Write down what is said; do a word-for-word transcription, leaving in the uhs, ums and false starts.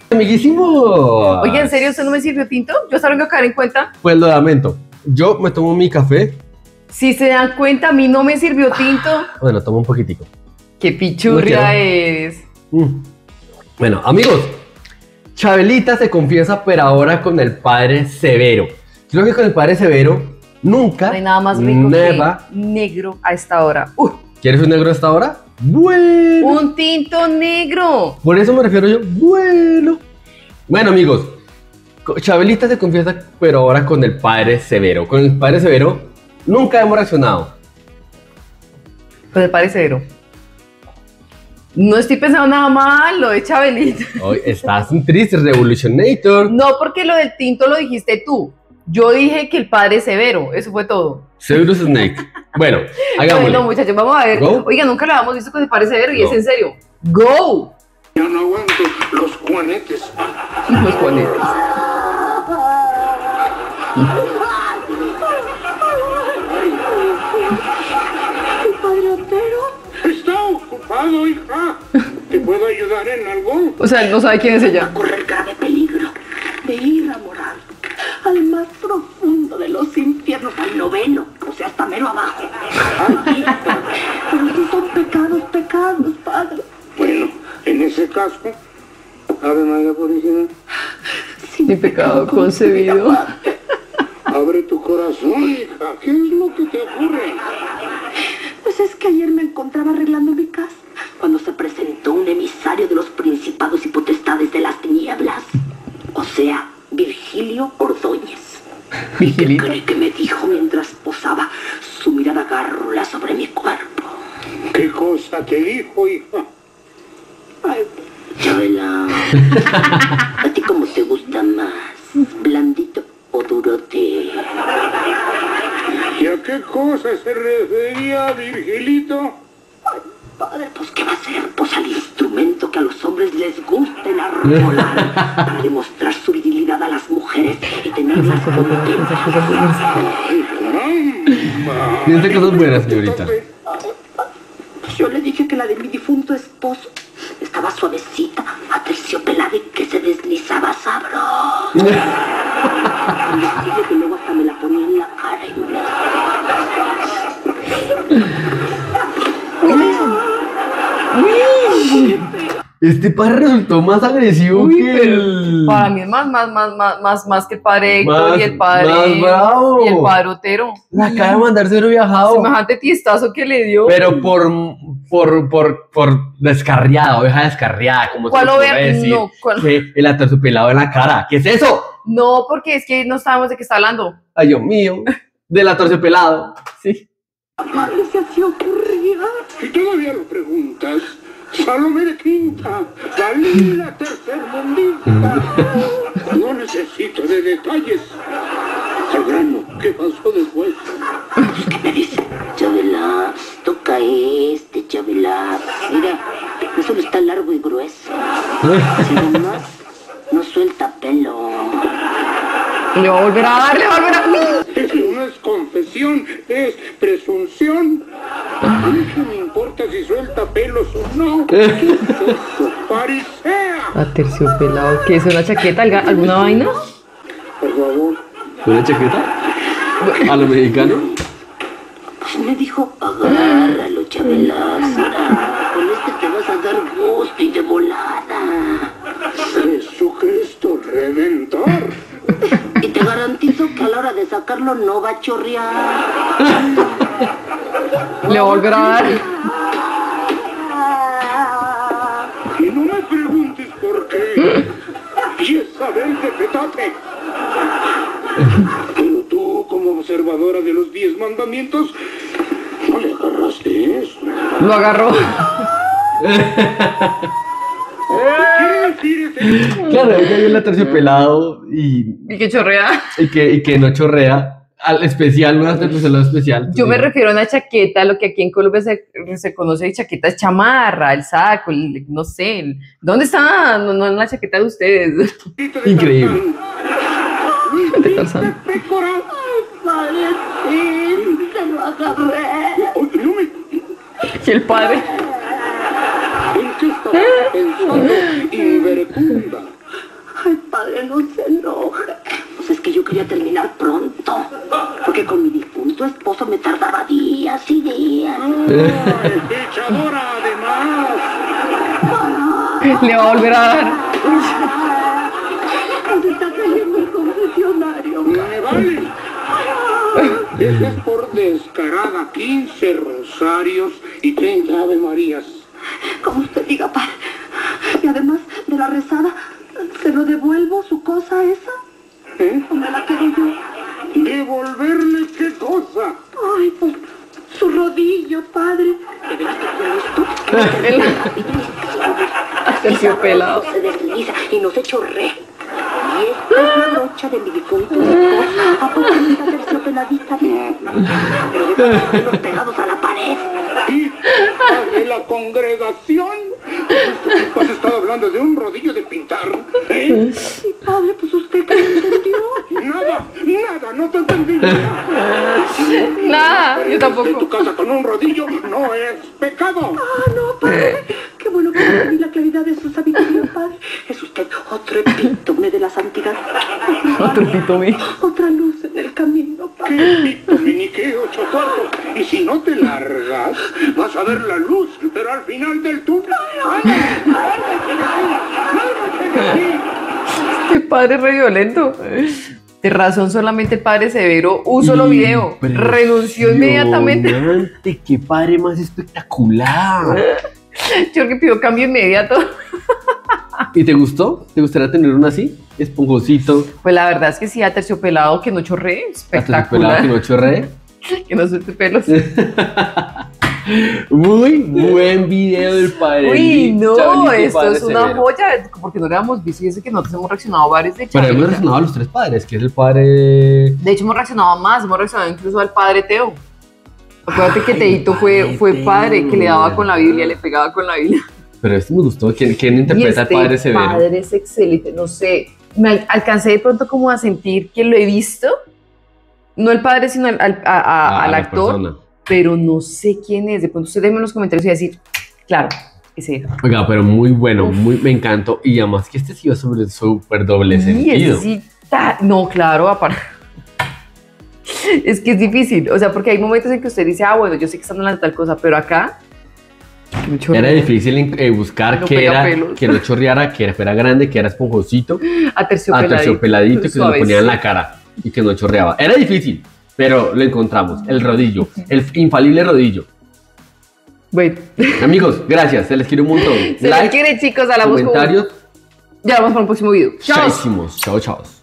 Amiguísimo. Oye, ¿en serio usted no me sirvió tinto? Yo hasta vengo a caer en cuenta. Pues lo lamento. Yo me tomo mi café. Si se dan cuenta, a mí no me sirvió tinto. Bueno, tomo un poquitico. Qué pichurria No eres. Mm. Bueno, amigos, Chabelita se confiesa, pero ahora con el padre Severo. Creo que con el padre Severo nunca, No hay nada más rico never. que negro a esta hora. Uh, ¿Quieres un negro a esta hora? Bueno. un tinto negro. Por eso me refiero yo. Bueno. Bueno, amigos, Chabelita se confiesa, pero ahora con el padre Severo. Con el padre Severo nunca hemos reaccionado. Pues el padre Severo. No estoy pensando nada mal, lo de Chabelita. Hoy estás un triste Revolutionator. No, porque lo del tinto lo dijiste tú. Yo dije que el padre Severo, eso fue todo. Severus Snake. Bueno, hagámoslo. Bueno, muchachos, vamos a ver. Go. Oiga, nunca lo habíamos visto con el padre Severo y No. es en serio. ¡Go! Yo no aguanto los juanetes. Los juanetes. Padre Otero. Está ocupado, hija. ¿Te puedo ayudar en algo? O sea, él no sabe quién es ella. Correr grave peligro de ir a morar al más profundo de los infiernos, al noveno, o sea, hasta mero abajo. Ay, hija, pero si son pecados, pecados, padre. Bueno, en ese caso, Ave María Purísima, Mi pecado concebido. abre tu corazón, hija. ¿Qué es lo que te ocurre? Pues es que ayer me encontraba arreglando mi casa cuando se presentó un emisario de los principados y potestades de las tinieblas. O sea, Virgilio Ordóñez. ¿Y qué cree que me dijo mientras posaba su mirada gárrula sobre mi cuerpo? ¿Qué cosa te dijo, hija? Ay, Chabela, ¿a ti cómo te gusta más? ¿Blandito o durote? ¿Y a qué cosa se refería Virgilito? Ay, padre, pues ¿qué va a ser? Pues al instrumento que a los hombres les gusta enarbolar para demostrar su virilidad a las mujeres y tenerlas contentas. ¡Ay, caramba! Piensa cosas buenas, señorita. Pues yo le dije que la de mi difunto esposo estaba suavecita, aterciopelada y que se deslizaba sabroso. Le dije que luego hasta me la ponía en la cara y me... Este padre resultó más agresivo Uy, que pero el... para mí es más, más, más, más, más, más que el padre Héctor Más- y el padre. más bravo. Y el padre Otero. La acaba de mandar cero viajado. Semejante tiestazo que le dio. Pero por, por, por, por descarriada, oveja descarriada, como ¿Cuál se le oveja? puede decir. No, ¿cuál? Que el aterciopelado en la cara. ¿Qué es eso? No, porque es que no sabemos de qué está hablando. Ay, Dios mío. Del aterciopelado. Sí. Madre, se hacía ocurrir. ¿Y todavía lo preguntas? Salomé de Quinta, Dalila tercermundista. No necesito de detalles. Al grano, ¿qué pasó después? ¿Qué me dice? Chabela, toca este, Chabela. Mira, no solo está largo y grueso, sino más, no suelta pelo. Le va a volver a dar, le va a volver a... Eso no es confesión, es presunción. A mí qué me importa si suelta pelos o no. ¿Qué es eso? ¡Parisea! Aterciopelado. ¿Qué es una chaqueta? ¿Alga- ¿Alguna vaina? Por favor. ¿Una chaqueta? ¿A lo mexicano? Pues me dijo, agárralo, Chabelazara. Con este te vas a dar gusto y de volada. Jesucristo Redentor. Y te garantizo que a la hora de sacarlo no va a chorrear. Le va a volver a dar. Y no me preguntes por qué. Y es saber de petate. Pero tú, como observadora de los diez mandamientos, no le agarraste eso. Lo agarró. ¿Qué quiere decir ese? Claro, es que hay el aterciopelado y, Y que chorrea. y, que, y que no chorrea. Al especial, un aterciopelado especial. Yo me refiero a una chaqueta, lo que aquí en Colombia se, se conoce de chaqueta es chamarra, el saco, el- no sé. el- ¿Dónde está? No, no en la chaqueta de ustedes. Increíble. De Tarzán. Pecora. Padre, sí, te lo agarré. Oye, no me... Y el padre. ¿En qué estabas pensando, inverecunda? ¡Pichadora, además! Le va a volver a dar. ¿Dónde está cayendo el confesionario? ¡Me vale! Esa es por descarada, quince rosarios y treinta ave marías. Como usted diga, padre. Y además de la rezada, ¿se lo devuelvo su cosa esa? ¿Eh? ¿O me la quedo yo? ¿Devolverle qué cosa? Ay, pues su rodillo, padre. ¿De veras que con esto? Terciopelado. Se desliza y nos chorrea. Y esta es la noche de mi difunto esposo. ¿A poco está terciopeladita? Pero de los pegados a la pared. ¿De la congregación? ¿Has estado hablando de un rodillo de pintar? ¿Eh? Sí, padre, pues usted qué entendió. Nada, nada, no te entendí. Nada, yo tampoco. En tu casa con un rodillo no es pecado. Ah, no, padre. Qué bueno que entendí la claridad de su sabiduría, padre. Es usted otro epítome de la santidad. Otro epítome. Otra luz en el camino, padre. ¿Qué epítome ni qué ocho cuartos? Y si no te largas, vas a ver la luz, pero al final del túnel. Este padre es re violento. De razón, solamente el padre Severo, un solo video, renunció inmediatamente. ¡Qué padre más espectacular! Yo creo que pidió cambio inmediato. ¿Y te gustó? ¿Te gustaría tener uno así? Esponjosito. Pues la verdad es que sí, aterciopelado, que no chorree, espectacular. Que no chorree. Que no suelte pelos. Muy buen video del padre. Uy, no, esto es una joya, porque no le habíamos visto y ese que nosotros hemos reaccionado a varios de Chavita. Pero hemos reaccionado a los tres padres, que es el padre... De hecho, hemos reaccionado a más, hemos reaccionado incluso al padre Teo. Acuérdate que Teito fue, fue padre, que le daba con la Biblia, le pegaba con la Biblia. Pero este me gustó. ¿Quién, quién interpreta al este padre Severo? El padre es excelente, no sé. Me al- alcancé de pronto como a sentir que lo he visto. No el padre, sino al, al, a- a- Ah, al la actor. persona. Pero no sé quién es. De pronto usted déme en los comentarios y decir, claro, ese es. Oiga, pero muy bueno, muy, me encantó. Y además que este sí va sobre súper doble Y sentido. ese sí ta- no, claro, aparte. Es que es difícil. O sea, porque hay momentos en que usted dice, ah, bueno, yo sé que están hablando de tal cosa, pero acá. que me chorrea. Era difícil eh, buscar No que pega era, pelos. que no chorreara, que fuera grande, que era esponjosito, Aterciopeladito. aterciopeladito, que se lo suavecito. ponía en la cara y que no chorreaba. Era difícil, pero lo encontramos. El rodillo, el infalible rodillo. Bueno, Amigos, gracias, se les quiere un montón. se les quiere, chicos, a la voz. comentarios. Ya vamos para un próximo video. Chao. Chao, chao.